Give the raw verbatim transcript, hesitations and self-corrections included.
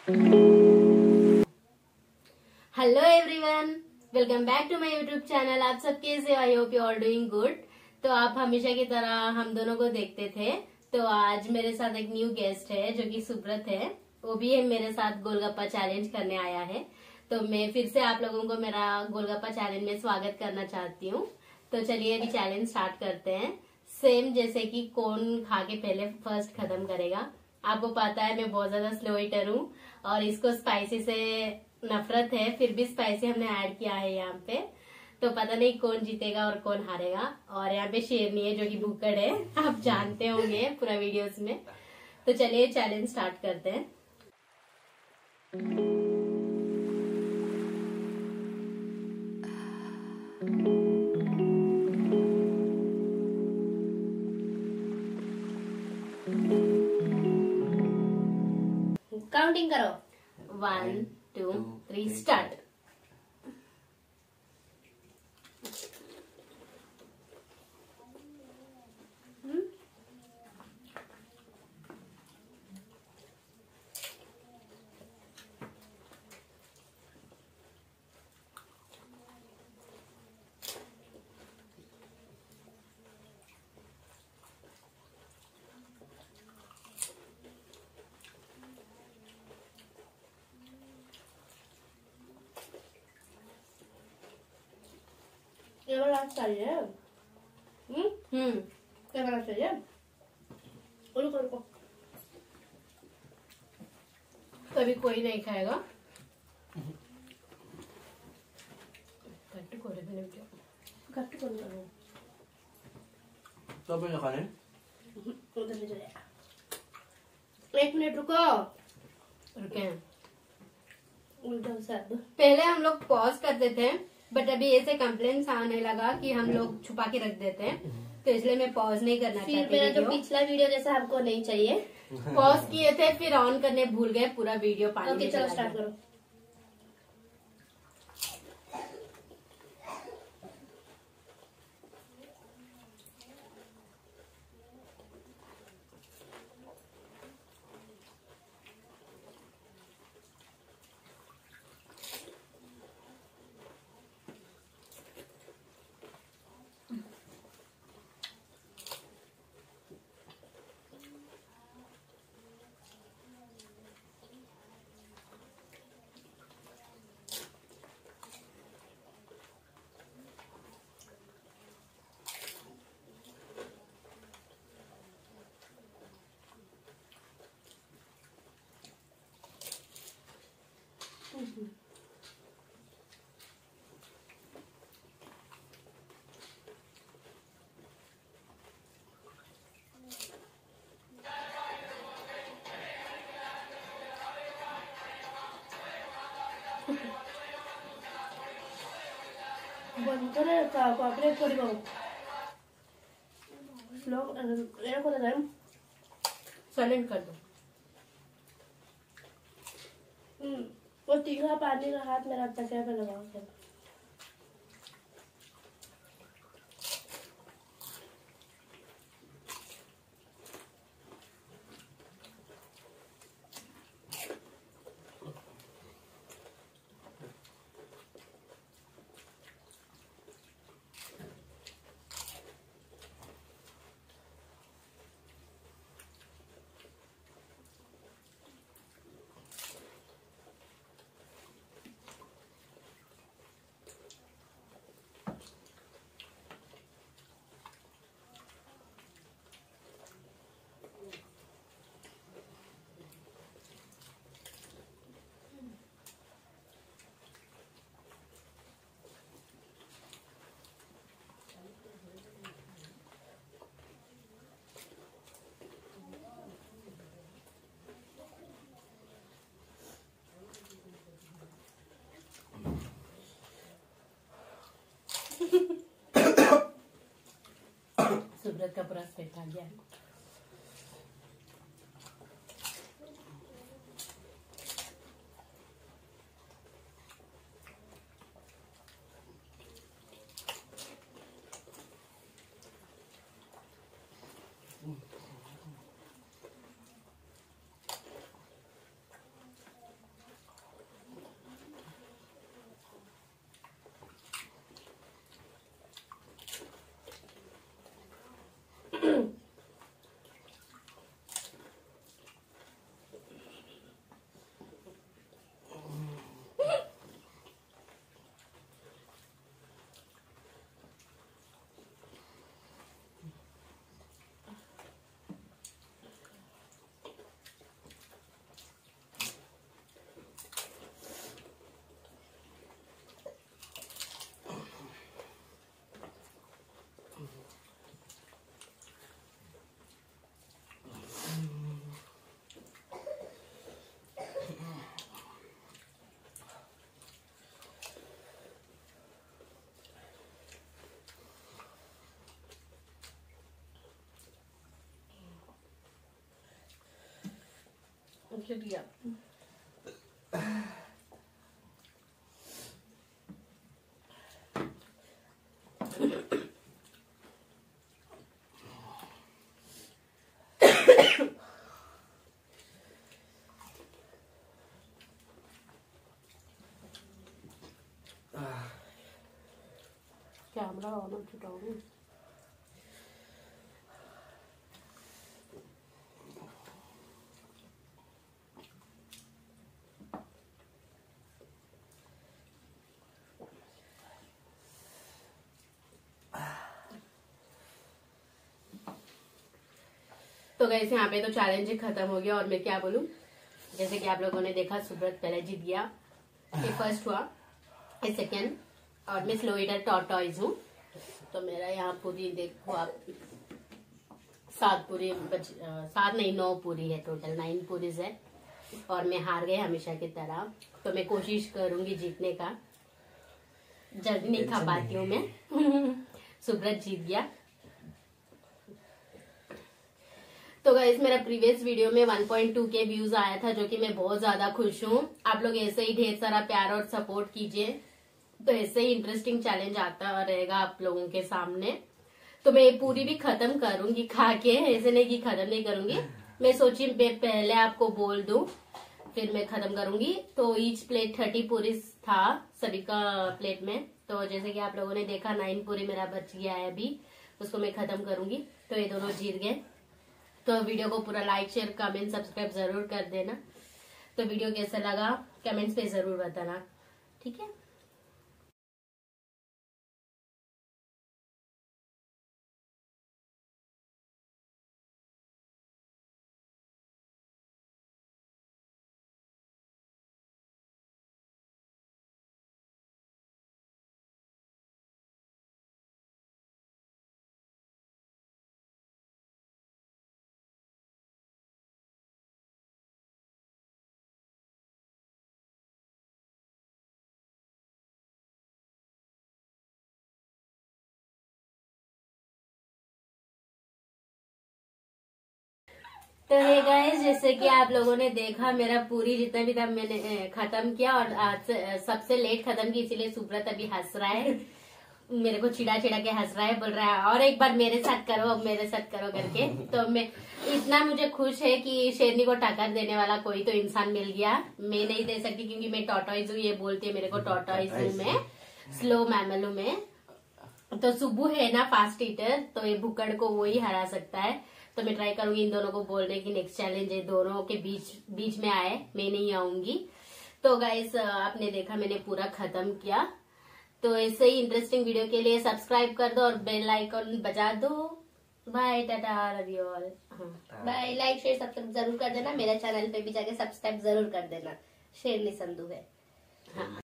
Hello everyone, welcome back to my YouTube channel. आप सब कैसे? I hope you are doing good. तो आप हमेशा की तरह हम दोनों को देखते थे, तो आज मेरे साथ एक न्यू गेस्ट है जो कि सुब्रत है। वो भी है मेरे साथ गोलगप्पा चैलेंज करने आया है। तो मैं फिर से आप लोगों को मेरा गोलगप्पा चैलेंज में स्वागत करना चाहती हूँ। तो चलिए अभी चैलेंज स्टार्ट करते हैं। सेम जैसे कि कौन खा के पहले फर्स्ट खत्म करेगा। आपको पता है मैं बहुत ज्यादा स्लो ईटर हूँ और इसको स्पाइसी से नफरत है, फिर भी स्पाइसी हमने ऐड किया है यहाँ पे। तो पता नहीं कौन जीतेगा और कौन हारेगा। और यहाँ पे शेरनी है जो कि भूखड़ है, आप जानते होंगे पूरा वीडियोस में। तो चलिए चैलेंज स्टार्ट करते हैं। काउंटिंग करो। One two three start. ये वाला चाहिए। हम्म हम्म ये वाला चाहिए। रुको रुको, कभी कोई नहीं खाएगा। कट करे मैंने क्या कट कर लो। तो अपन खाने उधर ले जाए। एक मिनट रुको। रुके। उल्टा सब पहले हम लोग पॉज करते थे, बट अभी ऐसे कंप्लेंट्स आने लगा कि हम लोग छुपा के रख देते हैं, तो इसलिए मैं पॉज नहीं करना फिर चाहती मेरा जो वीडियो। पिछला वीडियो जैसा हमको नहीं चाहिए। पॉज किए थे, फिर ऑन करने भूल गए, पूरा वीडियो पानी ओके में चलो चला स्टार्ट गया। करो। বন্ধরে কোঅপারেট করিব স্লো এরা করে দেন। साइलेंट कर दो। हम्म वो तीखा पानी का हाथ मेरा तकिया पे लगाओ सब। सुब्रत का पूरा स्पेट आ गया। छिट गया। कैमरा ऑन छुटाऊंगी। तो गाइस यहाँ पे तो चैलेंज ही खत्म हो गया और मैं क्या बोलूं, जैसे कि आप लोगों ने देखा सुब्रत पहले जीत गया, ये फर्स्ट हुआ, ये सेकेंड, और मैं स्लो ईटर टॉर्टॉइज हूँ। तो मेरा यहाँ पूरी देखो आप, सात पूरी बच सात नहीं नौ पूरी है, टोटल नाइन पूरीज है और मैं हार गई हमेशा की तरह। तो मैं कोशिश करूंगी जीतने का, जल्दी नहीं खा पाती हूँ मैं। सुब्रत जीत गया। तो गाइस मेरा प्रीवियस वीडियो में वन पॉइंट टू के व्यूज आया था, जो कि मैं बहुत ज्यादा खुश हूँ। आप लोग ऐसे ही ढेर सारा प्यार और सपोर्ट कीजिए, तो ऐसे ही इंटरेस्टिंग चैलेंज आता रहेगा आप लोगों के सामने। तो मैं पूरी भी खत्म करूंगी खा के, ऐसे नहीं कि खत्म नहीं करूंगी। मैं सोची मैं पहले आपको बोल दूं, फिर मैं खत्म करूंगी। तो ईच प्लेट थर्टी पूरी था सभी का प्लेट में। तो जैसे कि आप लोगों ने देखा नाइन पूरी मेरा बच गया है अभी, उसको मैं खत्म करूंगी। तो ये दोनों जीत गए। तो वीडियो को पूरा लाइक शेयर कमेंट सब्सक्राइब जरूर कर देना। तो वीडियो कैसा लगा कमेंट्स पे जरूर बताना, ठीक है। तो हे गाइस, जैसे कि आप लोगों ने देखा मेरा पूरी जितना भी था मैंने खत्म किया, और आज सबसे लेट खत्म की, इसीलिए सुब्रत अभी हंस रहा है, मेरे को चिड़ा चिड़ा के हंस रहा है, बोल रहा है और एक बार मेरे साथ करो, अब मेरे साथ करो करके। तो मैं इतना मुझे खुश है कि शेरनी को टक्कर देने वाला कोई तो इंसान मिल गया। मैं नहीं दे सकती क्योंकि मैं टॉर्टॉइज हूँ, ये बोलती है मेरे को टॉर्टॉइज हूँ मैं, स्लो मैमल हूँ मैं। तो सुबह है ना फास्ट ईटर, तो ये भुक्कड़ को वो ही हरा सकता है। तो मैं ट्राई करूंगी इन दोनों को बोलने की, नेक्स्ट चैलेंज है दोनों के बीच बीच में आए, मैं नहीं आऊंगी। तो गाइस आपने देखा मैंने पूरा खत्म किया। तो ऐसे ही इंटरेस्टिंग वीडियो के लिए सब्सक्राइब कर दो और बेल आइकन बजा दो। Bye, tata, love you all. Bye, like share subscribe जरूर कर देना, मेरे चैनल पे भी जाके सब्सक्राइब जरूर कर देना। शेरनी संधू है। हाँ।